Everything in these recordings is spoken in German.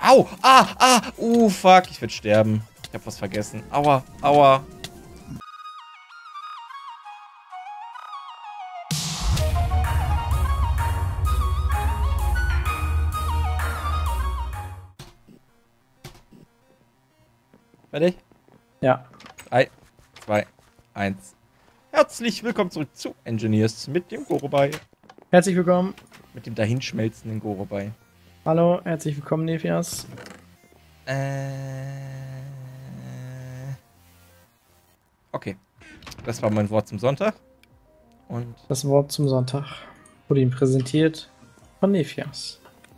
Au! Fuck, ich werde sterben. Ich habe was vergessen. Aua, aua. Fertig? Ja. 3, 2, 1. Herzlich willkommen zurück zu Engineers mit dem Gorobei. Herzlich willkommen. Mit dem dahinschmelzenden Gorobei. Hallo, herzlich willkommen, Nephias. Okay. Das war mein Wort zum Sonntag. Und Das Wort zum Sonntag wurde ihm präsentiert von Nephias.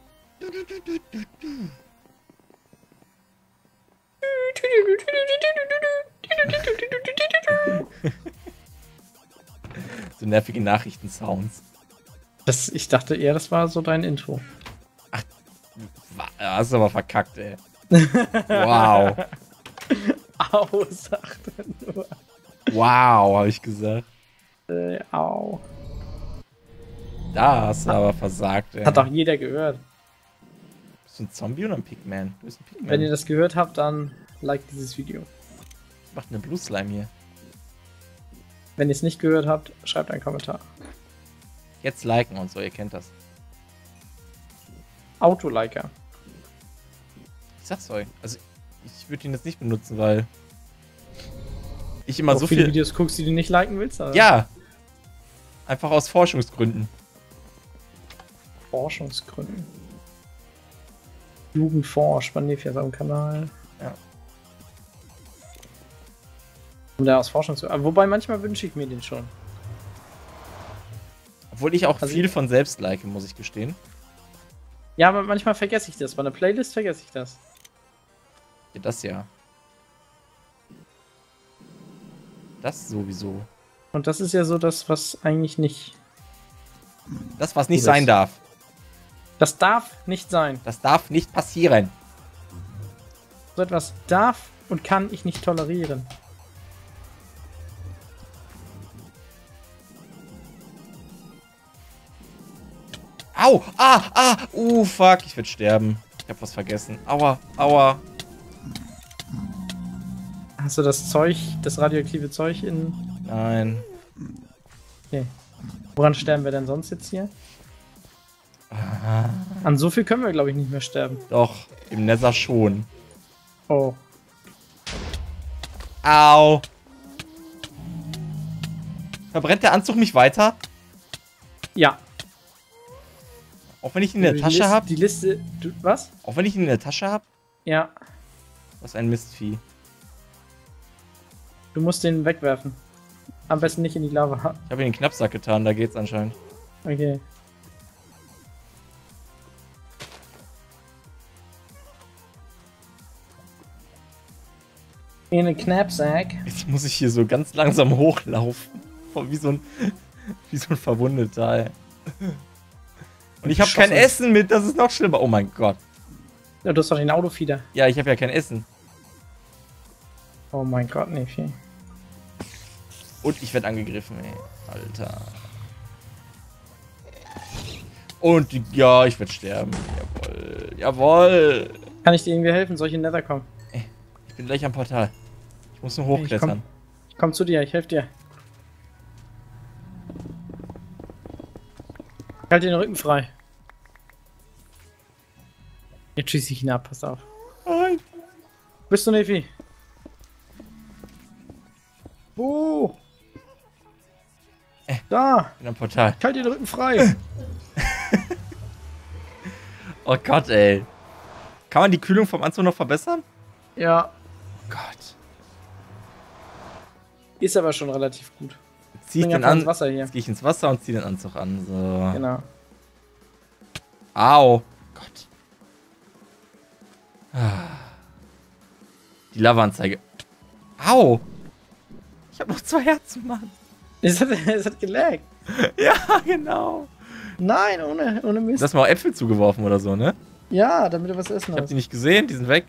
so nervige Nachrichtensounds. Ich dachte eher, das war so dein Intro. Ach, hast du aber verkackt, ey. Wow. Au, sagt er nur. Wow, habe ich gesagt. Au. Da hast du aber versagt, ey. Hat doch jeder gehört. Bist du ein Zombie oder ein Pigman? Du bist ein Pigman. Wenn ihr das gehört habt, dann liked dieses Video. Was macht eine Blue Slime hier? Wenn ihr es nicht gehört habt, schreibt einen Kommentar. Jetzt liken und so, ihr kennt das. Autoliker. Ich sag's euch. Also, ich würde ihn jetzt nicht benutzen, weil ich immer so viele viel Videos guckst, die du nicht liken willst? Oder? Ja. Einfach aus Forschungsgründen. Forschungsgründen. Jugendforsch bei Nephias am Kanal. Ja. Und der aus Forschungsgründen. Wobei manchmal wünsche ich mir den schon. Obwohl ich auch Also viel von selbst like, muss ich gestehen. Ja, aber manchmal vergesse ich das. Bei einer Playlist vergesse ich das. Ja, das ja. Das sowieso. Und das ist ja so das, was eigentlich nicht... Das, was nicht sein darf. Das darf nicht sein. Das darf nicht passieren. So etwas darf und kann ich nicht tolerieren. Au! Fuck, ich werde sterben. Ich habe was vergessen. Aua, aua. Hast du das Zeug, das radioaktive Zeug in... Nein. Okay. Woran sterben wir denn sonst jetzt hier? An so viel können wir, glaube ich, nicht mehr sterben. Doch, im Nether schon. Oh. Au. Verbrennt der Anzug mich weiter? Ja. Auch wenn ich ihn in der Tasche habe? Die Liste... was? Auch wenn ich ihn in der Tasche habe? Ja. Was ein Mistvieh. Du musst den wegwerfen. Am besten nicht in die Lava. Ich habe ihn in den Knappsack getan, da geht's anscheinend. Okay. In den Knapsack. Jetzt muss ich hier so ganz langsam hochlaufen. Wie so ein Verwundeter, ey. Und ich habe kein Essen mit, das ist noch schlimmer. Oh mein Gott. Ja, du hast doch den Autofeeder. Ja, ich habe ja kein Essen. Oh mein Gott, Nephi. Und ich werde angegriffen, ey. Alter. Und ja, ich werde sterben. Jawohl. Jawohl. Kann ich dir irgendwie helfen? Soll ich in Nether kommen? Ich bin gleich am Portal. Ich muss nur hochklettern. Ich komm zu dir, ich helfe dir. Halt den Rücken frei. Jetzt schieße ich ihn ab, pass auf. Nein. Bist du, Nephi? Wo? Da! Ich bin am Portal. Halt den Rücken frei! Oh Gott, ey. Kann man die Kühlung vom Anzug noch verbessern? Ja. Oh Gott. Ist aber schon relativ gut. Zieh ich den an. Ins Wasser hier. Jetzt gehe ich ins Wasser und ziehe den Anzug an. So. Genau. Au. Gott. Die Lava-Anzeige. Au. Ich habe noch 2 Herzen, Mann. Es hat gelaggt. Ja, genau. Nein, ohne Mist. Du hast mir auch Äpfel zugeworfen oder so, ne? Ja, damit du was essen Ich hab hast. die nicht gesehen, die sind weg.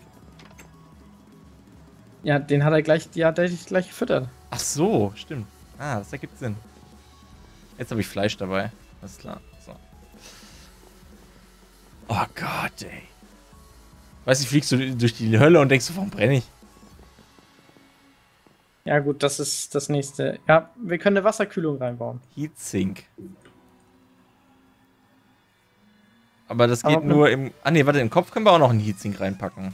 Ja, den hat er gleich, der hat dich gleich gefüttert. Ach so, stimmt. Ah, das ergibt Sinn. Jetzt habe ich Fleisch dabei. Alles klar. So. Oh Gott, ey. Weißt du, fliegst du durch die Hölle und denkst so, warum brenne ich? Ja gut, das ist das nächste. Ja, wir können eine Wasserkühlung reinbauen. Heatsink. Aber das geht nur im... Ah ne, warte, im Kopf können wir auch noch einen Heatsink reinpacken.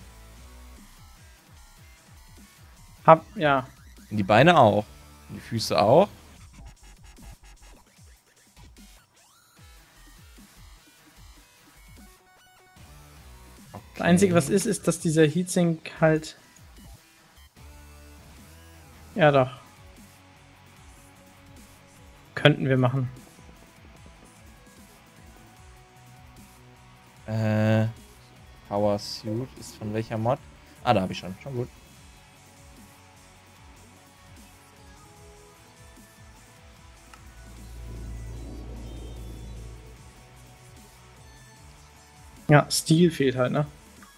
Ja. In die Beine auch. In die Füße auch. Okay. Das Einzige, was ist, dass dieser Heatsink halt... Ja doch. Könnten wir machen. Power Suit ist von welcher Mod? Ah, da habe ich schon. Schon gut. Ja, Stil fehlt halt, ne?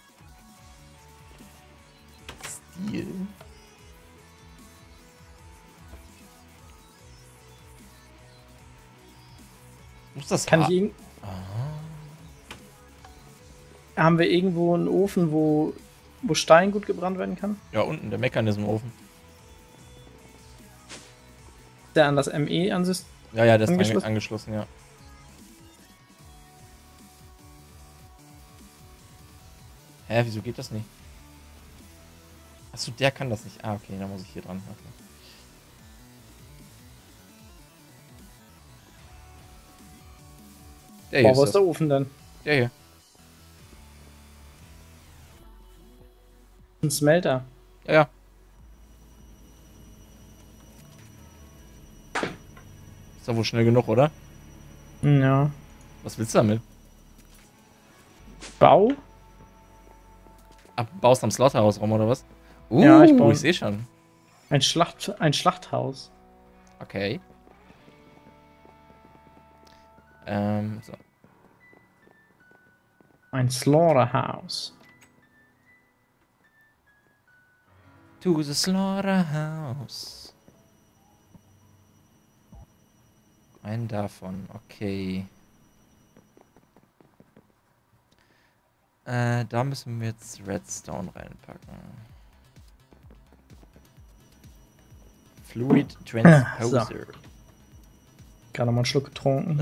Stil? Muss das Kann ich Haben wir irgendwo einen Ofen, wo Stein gut gebrannt werden kann? Ja, unten, der Mechanismofen. Der an das ME ansist. Ja, ja, der ist angeschlossen, ja. Hä, wieso geht das nicht? Achso, der kann das nicht. Ah, okay, da muss ich hier dran. Okay. Der hier Boah, wo ist der Ofen denn? Der hier. Ein Smelter. Ja, ja. Ist doch wohl schnell genug, oder? Ja. Was willst du damit? Bau? Baust am Slaughterhouse rum, oder was? Ja, ich sehe schon. Ein Schlachthaus. Okay. So. Ein Slaughterhouse. To the Slaughterhouse. Einen davon, okay. Da müssen wir jetzt Redstone reinpacken. Fluid Transposer. So. Gerade mal einen Schluck getrunken.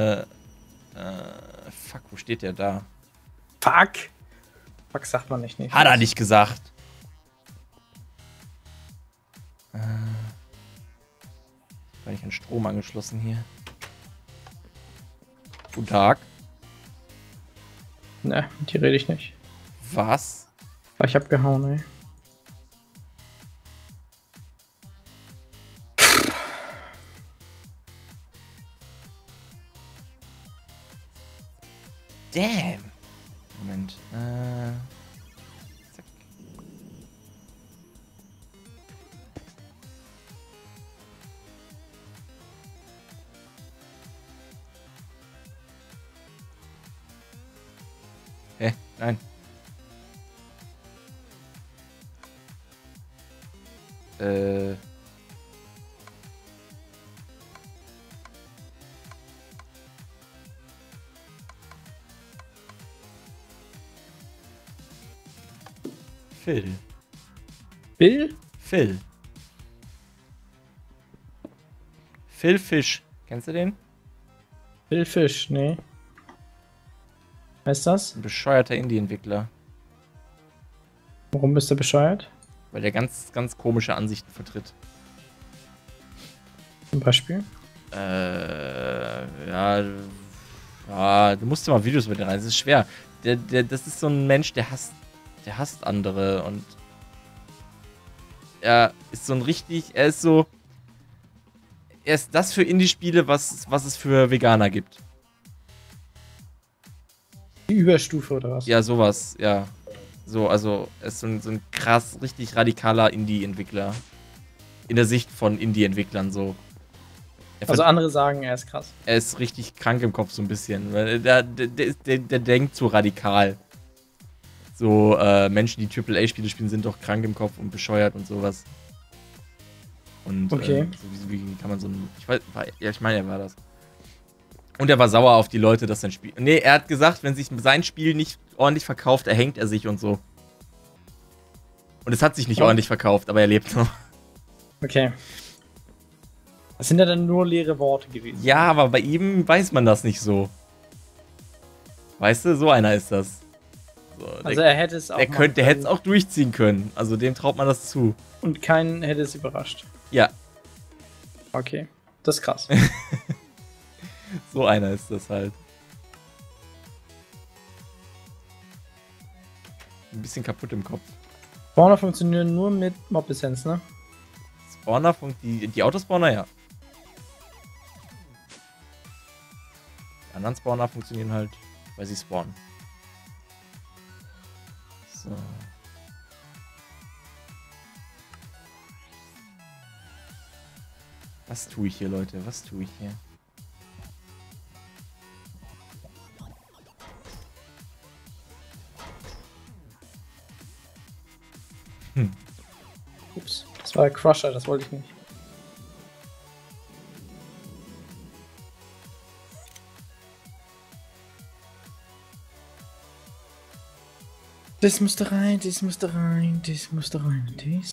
Fuck, wo steht der da? Fuck! Fuck sagt man nicht. Hat er nicht gesagt. War ich an Strom angeschlossen hier? Guten Tag. Ne, mit dir rede ich nicht. Was? Ich hab gehauen, ey. Damn. Moment. Zack. Hä? Nein. Phil. Bill? Phil. Phil Fish. Kennst du den? Bill Fish, nee. Wer ist das? Ein bescheuerter Indie-Entwickler. Warum bist du bescheuert? Weil der ganz, ganz komische Ansichten vertritt. Zum Beispiel? Ja, du musst dir mal Videos mit dem rein. Das ist schwer. Das ist so ein Mensch, der hasst andere und er ist das für Indie-Spiele, was es für Veganer gibt. Die Überstufe oder was? Ja, sowas, ja. So, also, er ist so ein krass, richtig radikaler Indie-Entwickler. In der Sicht von Indie-Entwicklern so. Also andere sagen, er ist krass. Er ist richtig krank im Kopf so ein bisschen. Weil der denkt so radikal. So, Menschen, die AAA-Spiele spielen, sind doch krank im Kopf und bescheuert und sowas. Und okay. So wie kann man so ein... Ich meine, er war das. Und er war sauer auf die Leute, dass sein Spiel... Nee, er hat gesagt, wenn sich sein Spiel nicht ordentlich verkauft, erhängt er sich und so. Und es hat sich nicht ordentlich verkauft, aber er lebt noch. Okay. Das sind ja dann nur leere Worte gewesen. Ja, aber bei ihm weiß man das nicht so. Weißt du, so einer ist das. So, Also er hätte es auch der hätte es auch durchziehen können. Also dem traut man das zu. Und keinen hätte es überrascht. Ja. Okay. Das ist krass. So einer ist das halt. Ein bisschen kaputt im Kopf. Spawner funktionieren nur mit Mob-Lizenz, ne? Spawner, die Autospawner, ja. Die anderen Spawner funktionieren halt, weil sie spawnen. So. Was tue ich hier, Leute? Was tue ich hier? Ups. Das war der Crusher, das wollte ich nicht. Das musste rein, das musste rein, das musste rein, das.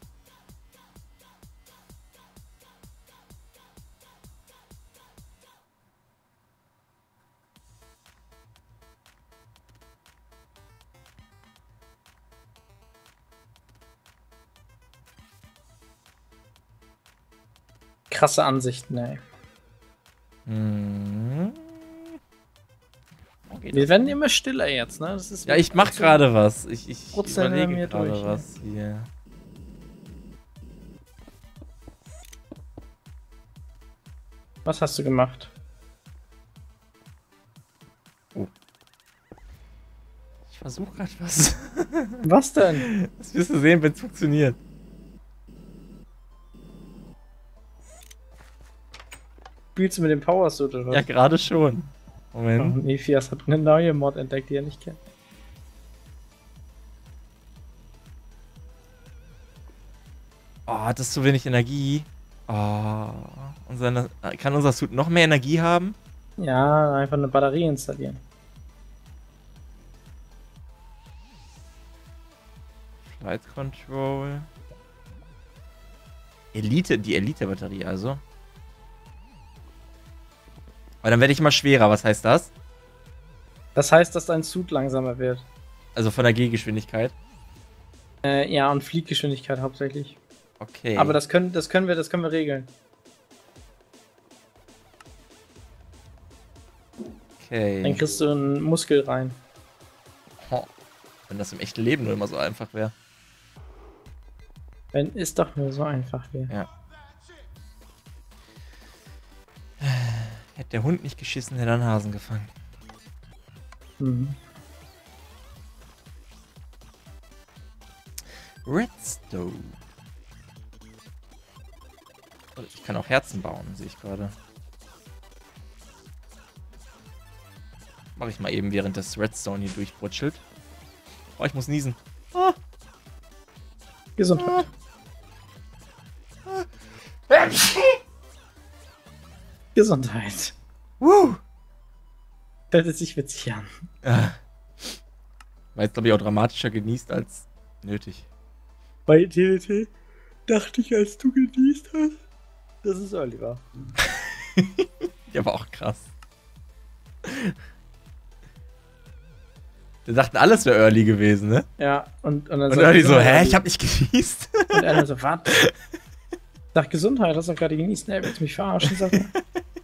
Krasse Ansichten, ey. Wir werden immer stiller jetzt, ne? Das ist ja, ich mach gerade was. Ich überlege gerade was hier. Was hast du gemacht? Oh. Ich versuche gerade was. Was denn? Das wirst du sehen, wenn es funktioniert. Spielst du mit dem Power Suit oder was? Ja, gerade schon. Moment. Oh, Nephias hat eine neue Mod entdeckt, die er nicht kennt. Oh, hat das zu wenig Energie? Oh. Kann unser Suit noch mehr Energie haben? Ja, einfach eine Batterie installieren. Flight Control. Die Elite-Batterie also. Aber dann werde ich immer schwerer, was heißt das? Das heißt, dass dein Suit langsamer wird. Also von der Gehgeschwindigkeit. Ja, und Flieggeschwindigkeit hauptsächlich. Okay. Aber das können wir regeln. Okay. Dann kriegst du einen Muskel rein. Oh, wenn das im echten Leben nur immer so einfach wäre. Wenn es doch nur so einfach wäre. Ja. Hätte der Hund nicht geschissen, hätte er einen Hasen gefangen. Mhm. Redstone. Ich kann auch Herzen bauen, sehe ich gerade. Mache ich mal eben, während das Redstone hier durchbrutschelt. Oh, ich muss niesen. Ah. Gesundheit. Gesundheit. Hört sich witzig an. War jetzt, glaube ich, auch dramatischer genießt als nötig. Bei TNT dachte ich, als du genießt hast, dass es early war. Der war auch krass. Wir dachten, alles wäre early gewesen, ne? Ja, und dann und early so, hä, ich hab nicht genießt. Und einer so, warte. Sag Gesundheit, hast du gerade genießt? Ne, willst du mich verarschen, sag mal.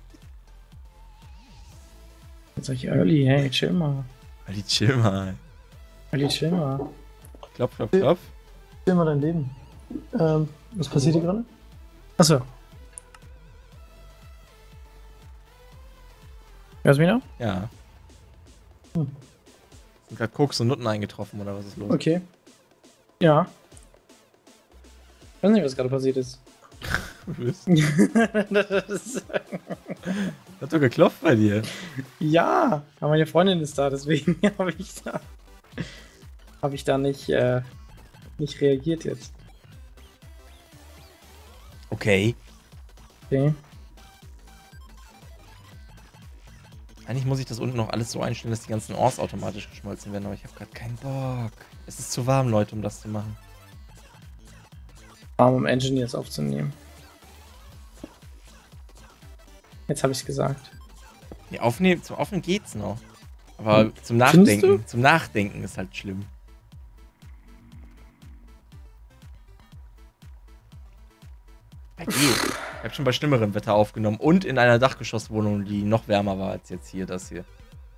Jetzt sag ich early, hey, chill mal. Early, chill mal. Early, chill mal. Klopf, klopf, klopf. Chill mal dein Leben. Was passiert hier gerade? Achso. Hörst du mich noch? Ja. Sind gerade Koks und Nutten eingetroffen, oder was ist los? Okay. Ja. Ich weiß nicht, was gerade passiert ist. Hat doch geklopft bei dir. Ja, aber meine Freundin ist da, deswegen habe ich da nicht reagiert jetzt. Okay. Okay. Eigentlich muss ich das unten noch alles so einstellen, dass die ganzen Ores automatisch geschmolzen werden, aber ich habe gerade keinen Bock. Es ist zu warm, Leute, um das zu machen. Warm, um Engineers aufzunehmen. Jetzt habe ich es gesagt. Ja, zum Aufnehmen geht's noch. Aber zum Nachdenken ist halt schlimm. Ja, geht. Ich habe schon bei schlimmerem Wetter aufgenommen und in einer Dachgeschosswohnung, die noch wärmer war als jetzt hier, das hier.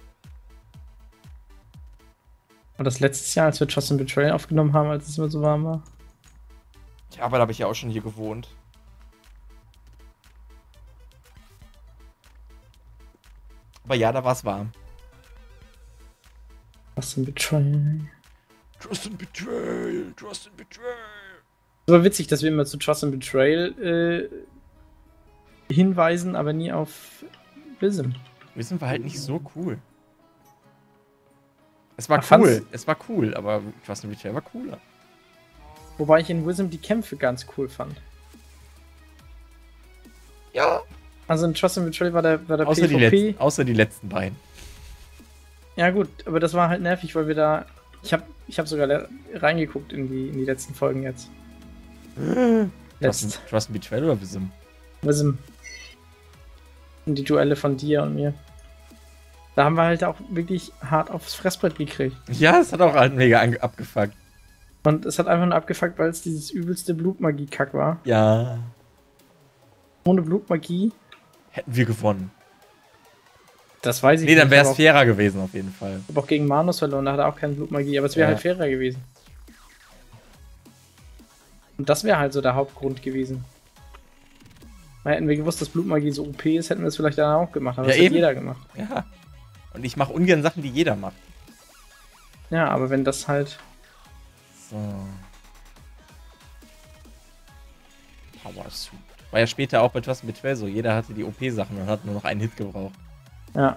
Und das letztes Jahr, als wir Trust and Betrayal aufgenommen haben, als es immer so warm war? Ja, aber da habe ich ja auch schon hier gewohnt. Aber ja, da war es warm. Trust and Betrayal. Trust and Betrayal, Trust and Betrayal. Es war witzig, dass wir immer zu Trust and Betrayal hinweisen, aber nie auf Vism. Vism war halt nicht so cool. Es war cool, aber Trust and Betrayal war cooler. Wobei ich in Vism die Kämpfe ganz cool fand. Ja. Also in Trust and Betrayal war der außer PvP. Außer die letzten beiden. Ja gut, aber das war halt nervig, weil wir da... Ich hab sogar reingeguckt in die letzten Folgen jetzt. Trust and Betrayal oder Vism? Vism. Und die Duelle von dir und mir. Da haben wir halt auch wirklich hart aufs Fressbrett gekriegt. Ja, es hat auch halt mega abgefuckt. Und es hat einfach nur abgefuckt, weil es dieses übelste Blutmagie-Kack war. Ja. Ohne Blutmagie hätten wir gewonnen. Das weiß ich nicht. Nee, dann wäre es fairer gewesen auf jeden Fall. Ich habe auch gegen Manus verloren, da hat er auch keine Blutmagie, aber es wäre halt fairer gewesen. Und das wäre halt so der Hauptgrund gewesen. Weil hätten wir gewusst, dass Blutmagie so OP ist, hätten wir es vielleicht dann auch gemacht, aber ja, das hat jeder gemacht. Ja. Und ich mache ungern Sachen, die jeder macht. Ja, aber wenn das halt... So. Power Suit. War ja später auch bei Trust and Betrayal so. Jeder hatte die OP-Sachen und hat nur noch einen Hit gebraucht. Ja.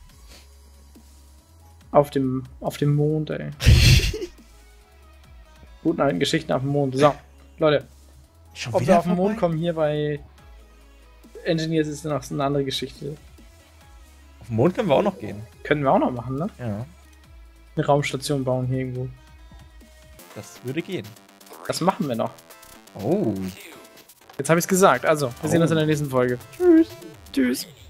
Auf dem Mond, ey. Guten alten Geschichten auf dem Mond. So, Leute. Ob wir auf den Mond kommen hier bei Engineers ist noch eine andere Geschichte. Auf den Mond können wir auch noch gehen. Können wir auch noch machen, ne? Ja. Eine Raumstation bauen hier irgendwo. Das würde gehen. Das machen wir noch. Oh. Jetzt habe ich es gesagt. Also, wir sehen uns in der nächsten Folge. Tschüss. Tschüss.